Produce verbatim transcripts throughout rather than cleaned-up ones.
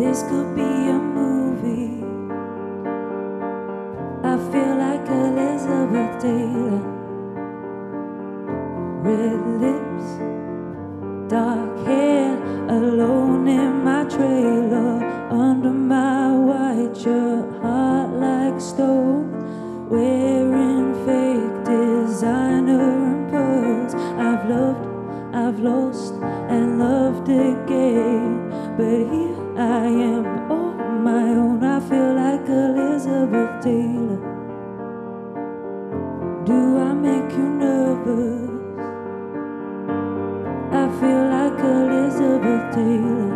This could be a movie. I feel like Elizabeth Taylor. Red lips, dark hair, alone in my trailer, under my white shirt, heart like stone, wearing fake designer and pearls. I've loved, I've lost, and loved again, but here I am on my own. I feel like Elizabeth Taylor. Do I make you nervous? I feel like Elizabeth Taylor,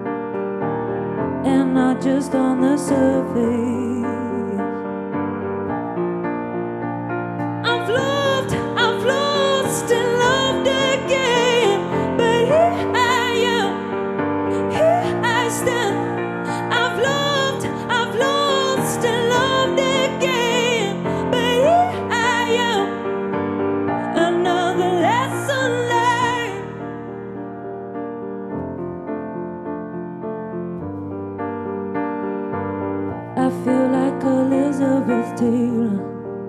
and not just on the surface. I've loved, I've lost and loved again, but here I am, here I stand. I've loved, I've lost and loved again, but here I am, another lesson learned. I feel like Elizabeth Taylor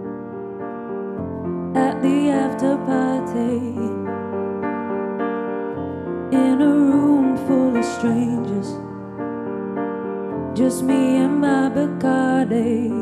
at the after party, in a room full of strangers, just me and my Bacardi.